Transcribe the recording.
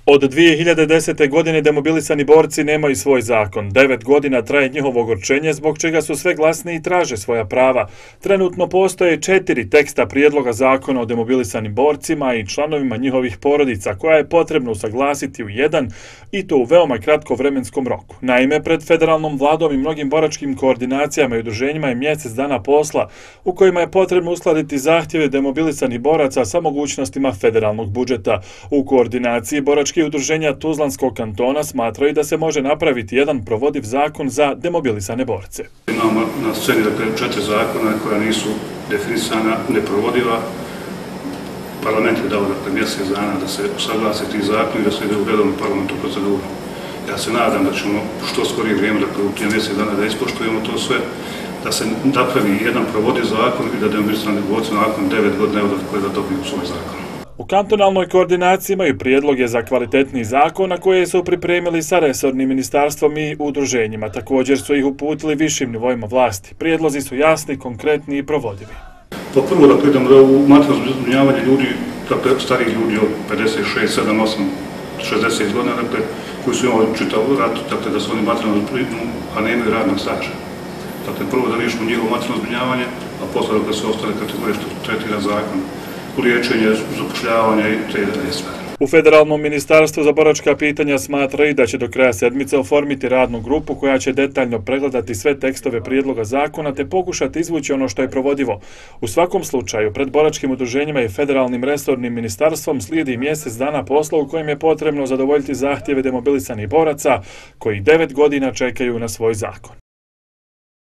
Od 2010. godine demobilisani borci nemaju svoj zakon. 9 godina traje njihovo ogorčenje, zbog čega su sve glasniji i traže svoja prava. Trenutno postoje 4 teksta prijedloga zakona o demobilisanim borcima i članovima njihovih porodica, koja je potrebno usaglasiti u jedan, i to u veoma kratko vremenskom roku. Naime, pred federalnom vladom i mnogim boračkim koordinacijama i udruženjima je mjesec dana posla u kojima je potrebno uskladiti zahtjeve demobilisanih boraca sa mogućnostima federalnog budžeta. U koordinaciji boračkih udruženja Tuzlanskog kantona smatraju da se može napraviti jedan provodiv zakon za demobilisane borce. Imamo na sceni 4 zakona koja nisu definisana, neprovodiva. Parlament je dao mjesec dana da se usaglase ti zakoni i da se ide u redovnu parlamentu proceduru. Ja se nadam da ćemo što skorije vrijeme, u tih mjesec dana da ispoštujemo to sve, da se napravi jedan provodiv zakon i da demobilisani borci nakon 9 godina da dobiju svoj zakon. U kantonalnoj koordinaciji imaju prijedloge za kvalitetni zakon, na koje su pripremili sa resornim ministarstvom i udruženjima. Također su ih uputili višim nivoima vlasti. Prijedlozi su jasni, konkretni i provodivi. Prvo da idemo u materijalno zbrinjavanje ljudi, starih ljudi od 56, 7, 8, 60 godina, koji su imali čitav rat, da su oni materijalno zbrinjavani, a nemaju radnog staža. Prvo da riješimo njihovo materijalno zbrinjavanje, a posle da su ostale kategorije što tretira zakon. Liječenje, zapošljavanje i te stvari. U Federalnom ministarstvu za boračka pitanja smatraju da će do kraja sedmice oformiti radnu grupu koja će detaljno pregledati sve tekstove prijedloga zakona te pokušati izvući ono što je provodivo. U svakom slučaju, pred boračkim udruženjima i Federalnim resornim ministarstvom slijedi mjesec dana posla u kojem je potrebno zadovoljiti zahtjeve demobilisanih boraca koji 9 godina čekaju na svoj zakon.